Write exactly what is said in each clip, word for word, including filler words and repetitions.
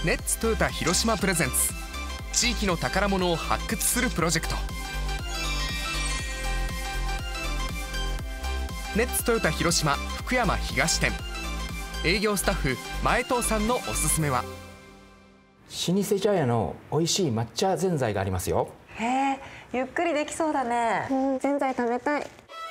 ネッツトヨタ広島プレゼンツ地域の宝物を発掘するプロジェクト。ネッツトヨタ広島福山東店、営業スタッフ前藤さんのおすすめは、 老舗茶屋の美味しい抹茶ぜんざいがありますよ。 へえ、ゆっくりできそうだね。 うん、ぜんざい食べたい。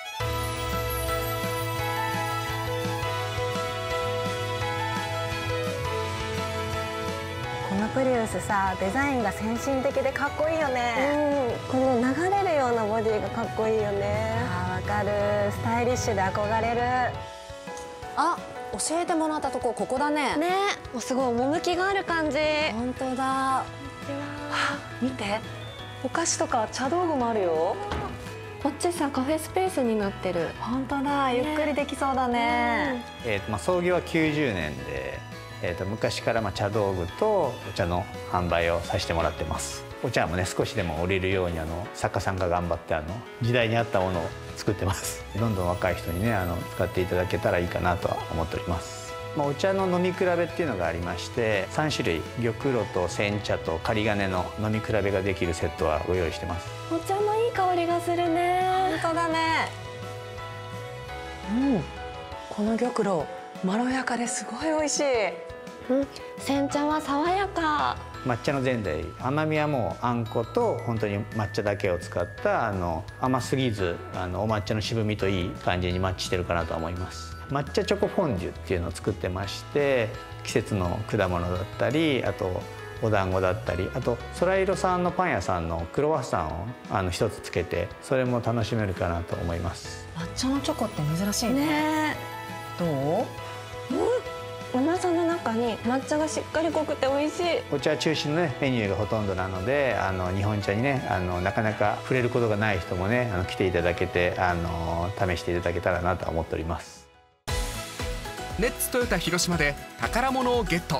このプリウスさ、デザインが先進的でかっこいいよね。 うん、この流れるようなボディがかっこいいよね。 あー、わかる。スタイリッシュで憧れる。あ、教えてもらったとこここだね。 ね、もうすごい趣がある感じ。 本当だ。はあ、見て、お菓子とか茶道具もあるよ。 こっちさ、カフェスペースになってる。 本当だ、ゆっくりできそうだね。 えーとまあ、創業はきゅうじゅうねんで、えーと昔からまあ茶道具とお茶の販売をさせてもらってます。お茶もね、少しでも売れるようにあの作家さんが頑張ってあの時代に合ったものを作ってます。どんどん若い人にねあの使っていただけたらいいかなとは思っております。まあ、お茶の飲み比べっていうのがありまして、さんしゅるい、玉露と煎茶と仮金の飲み比べができるセットはご用意してます。 お茶のいい香りがするね。 本当だね。うん、この玉露まろやかですごい美味しい。 うん、煎茶は爽やか。 抹茶のぜんざい、甘みはもうあんこと本当に抹茶だけを使ったあの甘すぎずあのお抹茶の渋みといい感じにマッチしてるかなと思います。抹茶チョコフォンデュっていうのを作ってまして、季節の果物だったり、あとお団子だったり、あとソライロさんのパン屋さんのクロワッサンをあの一つつけて、それも楽しめるかなと思います。 抹茶のチョコって珍しいね。 ね、 どう？ うん、甘さの中に抹茶がしっかり濃くて美味しい。 お茶中心のねメニューがほとんどなので、あの日本茶にねあのなかなか触れることがない人もねあの来ていただけてあの試していただけたらなと思っております。 ネッツトヨタ広島で宝物をゲット。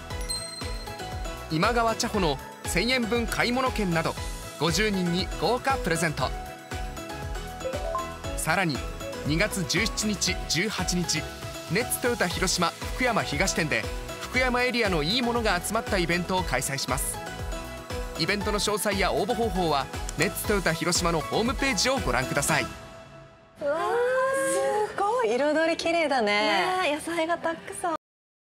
今川茶穂のせんえんぶん買い物券などごじゅうにんに豪華プレゼント。さらににがつじゅうしちにちじゅうはちにち、ネッツトヨタ広島福山東店で福山エリアのいいものが集まったイベントを開催します。イベントの詳細や応募方法はネッツトヨタ広島のホームページをご覧ください。 うわー、すごい彩り綺麗だね。 ね、野菜がたくさん。